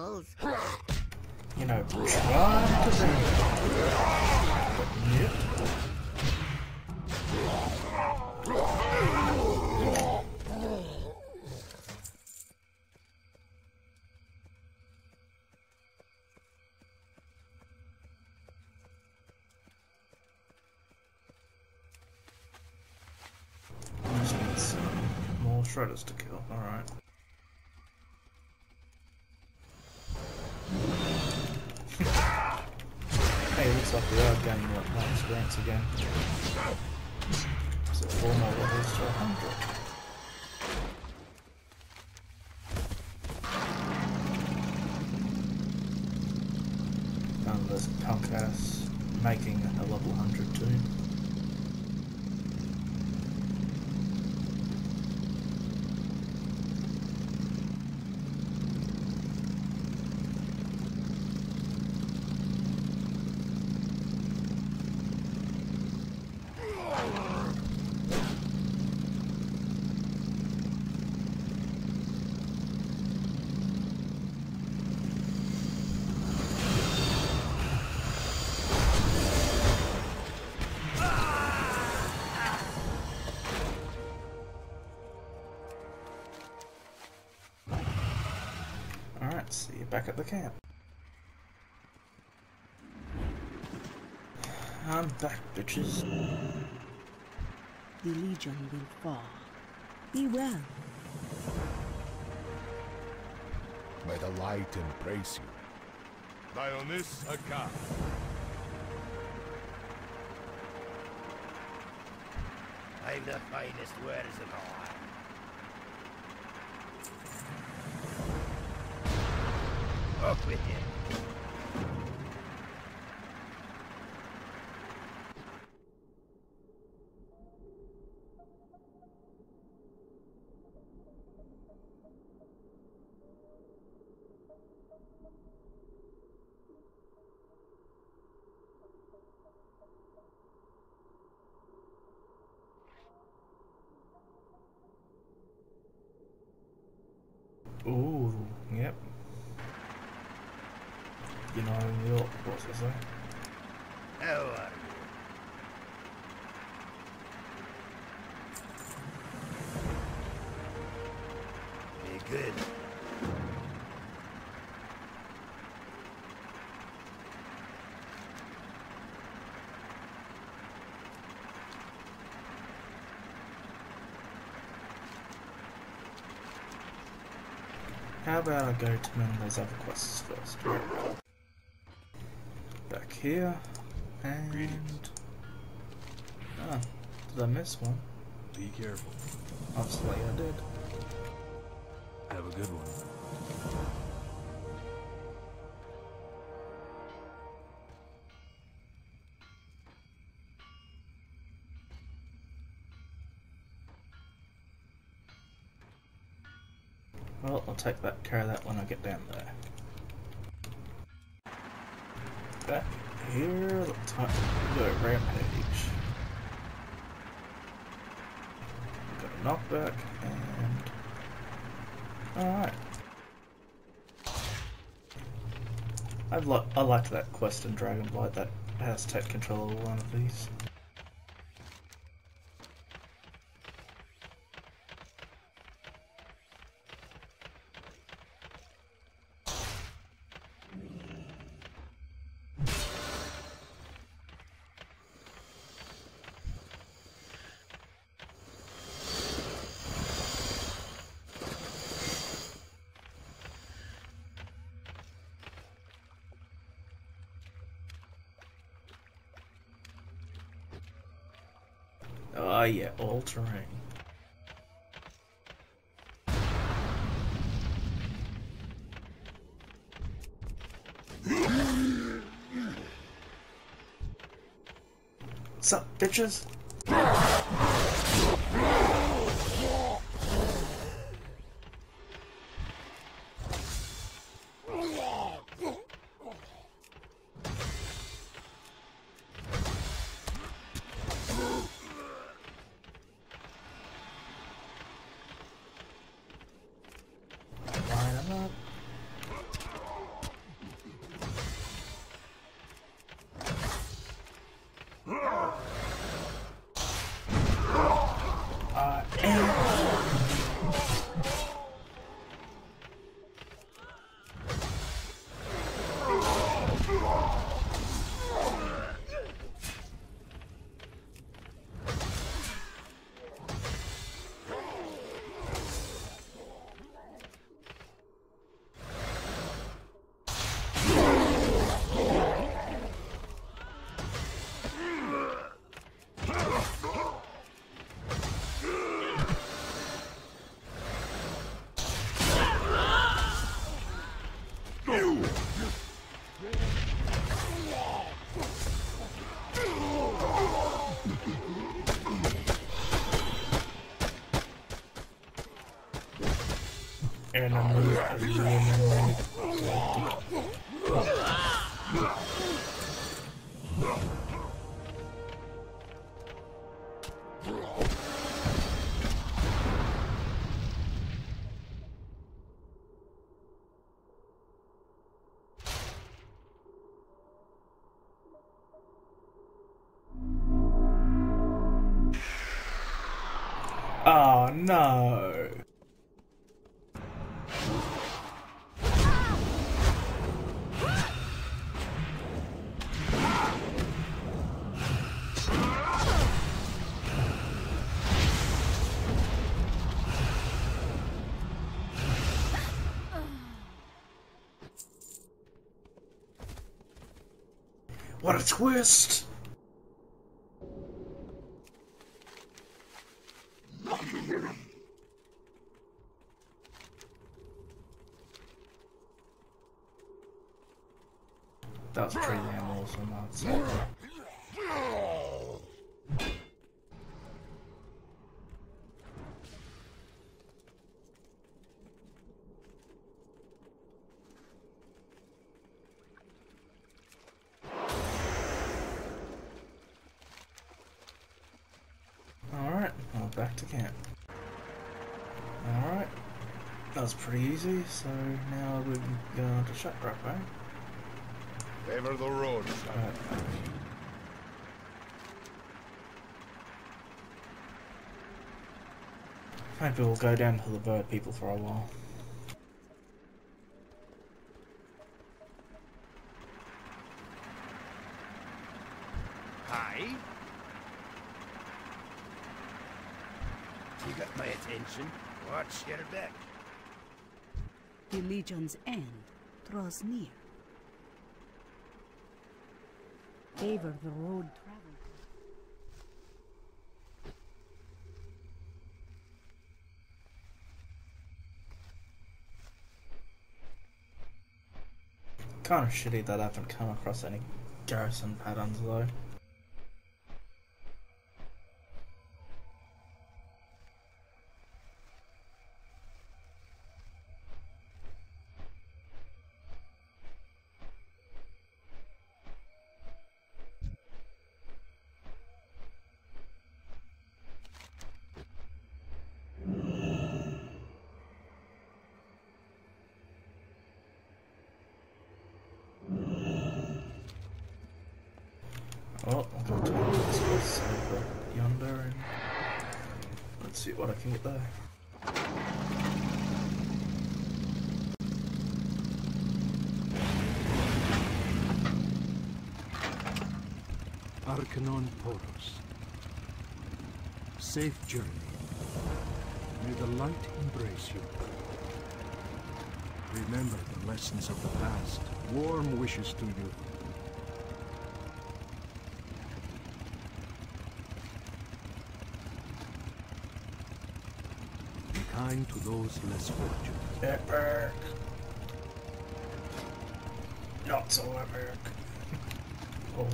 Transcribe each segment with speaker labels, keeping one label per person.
Speaker 1: animals.
Speaker 2: You know, trying to be. Yep. Just need some more shredders to kill. Alright. Hey, looks like we are gaining like more experience again. So 4 more levels to 100. And this punk ass making a level 100 too. Alright, see you back at the camp. I'm back, bitches.
Speaker 3: The Legion will fall. Be well.
Speaker 4: May the light embrace you. Dionys Akar.
Speaker 5: I'm the finest wares of all. Up with you.
Speaker 2: Ooh, yep. You know, what's it say?
Speaker 5: How are you? Be good.
Speaker 2: How about I go to mend those other quests first? Back here, and... Ah, did I miss one?
Speaker 6: Be careful.
Speaker 2: Obviously I did.
Speaker 6: Have a good one.
Speaker 2: Well, I'll take care of that when I get down there. Back here, let's go rampage. Got a knockback, and... Alright. I liked that quest in Dragonblight that has to take control of one of these. Oh yeah, all terrain. Sup, bitches? enemy eliminated. Oh no! What a twist! That was pretty damn awesome, I'd say. Alright, well, back to camp. Alright, that was pretty easy, so now we can go on to Shackrock, right?
Speaker 4: Favor the road.
Speaker 2: Maybe we'll go down to the bird people for a while.
Speaker 5: Hi. You got my attention. Watch your back.
Speaker 3: The Legion's end draws near. Favor the road traveled.
Speaker 2: Kind of shitty that I haven't come across any garrison patterns though. Oh, I'll go to this place over yonder and let's see what I can get there.
Speaker 6: Arcanon Poros. Safe journey. May the light embrace you. Remember the lessons of the past. Warm wishes to you. Be kind to those less fortunate.
Speaker 2: Epic! Not so epic. Oh.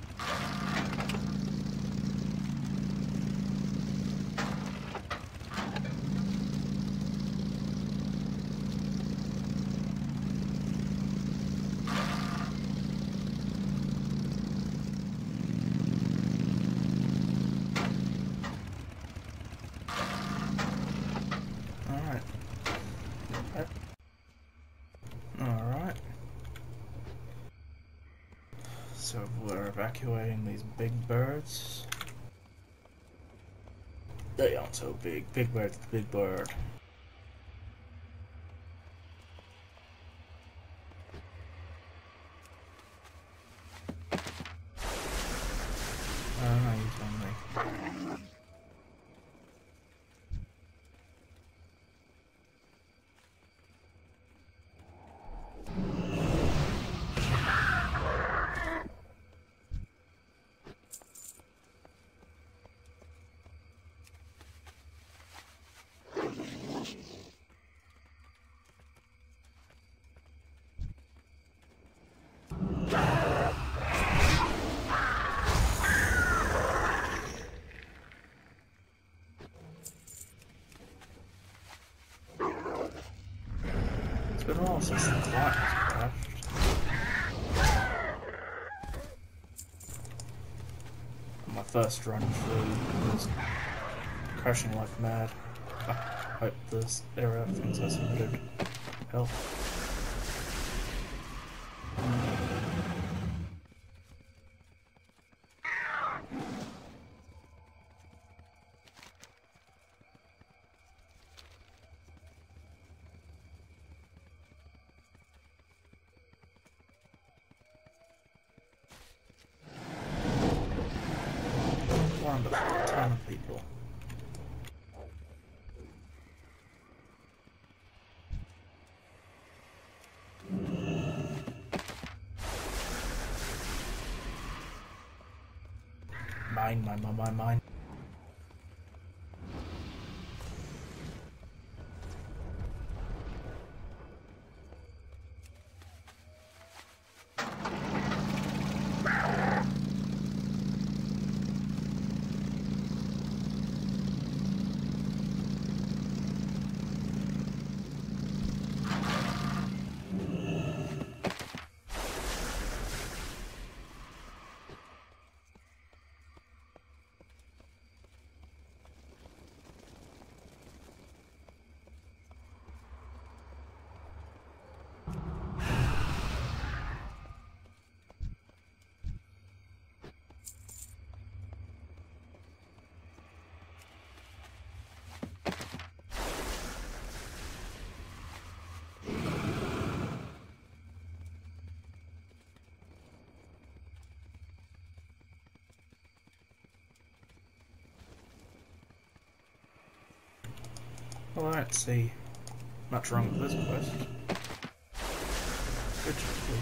Speaker 2: Alright. So we're evacuating these big birds. They aren't so big. Big bird's the big bird. Oh, you told me. since the client has crashed. My first run through was crashing like mad. I hope this error thinks I submitted help. A ton of people. Mine. Well, I don't see much wrong with this quest. Good job, Blue.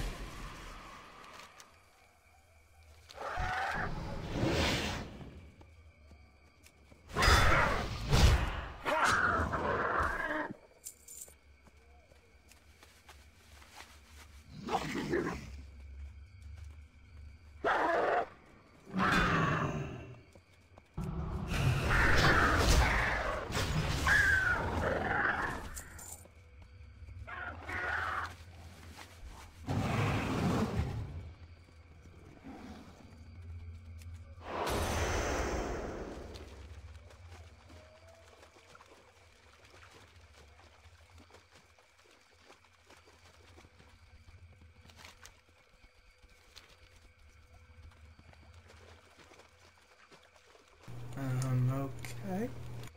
Speaker 2: Okay.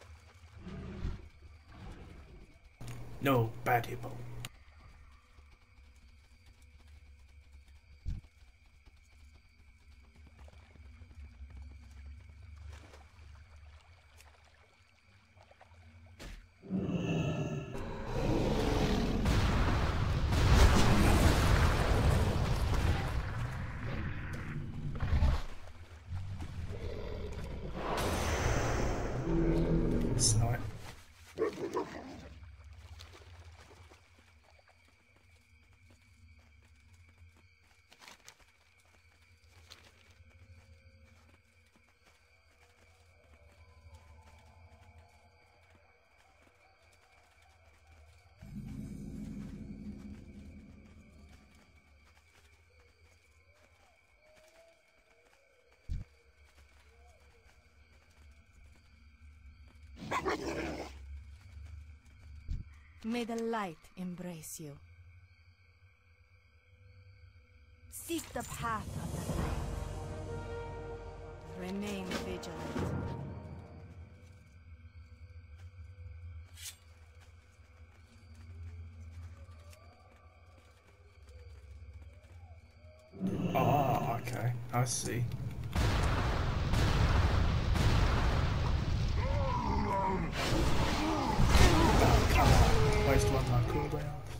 Speaker 2: No, bad hippo. Snort.
Speaker 1: May the light embrace you. Seek the path of the light. Remain vigilant.
Speaker 2: Oh, okay. I see. Oh, come on. Waste one of my cooldowns.